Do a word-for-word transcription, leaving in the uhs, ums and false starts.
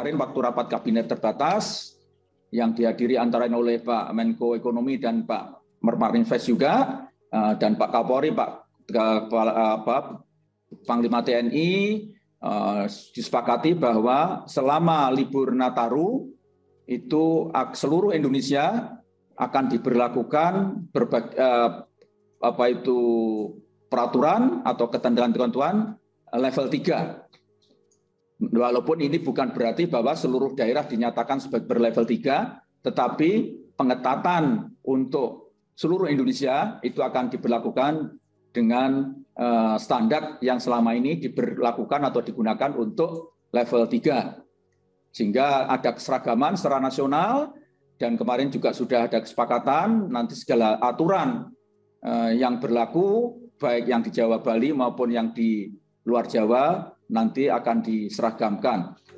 kemarin waktu rapat kabinet terbatas yang dihadiri antara lain oleh Pak Menko Ekonomi dan Pak Marmarinvest juga, dan Pak Kapolri, Pak Kepala, Panglima T N I, disepakati bahwa selama libur Nataru itu seluruh Indonesia akan diberlakukan berbagai apa itu peraturan atau ketentuan-ketentuan level tiga. Walaupun ini bukan berarti bahwa seluruh daerah dinyatakan sebagai berlevel tiga, tetapi pengetatan untuk seluruh Indonesia itu akan diberlakukan dengan uh, standar yang selama ini diberlakukan atau digunakan untuk level tiga. Sehingga ada keseragaman secara nasional, dan kemarin juga sudah ada kesepakatan nanti segala aturan uh, yang berlaku, baik yang di Jawa Bali maupun yang di luar Jawa, nanti akan diseragamkan.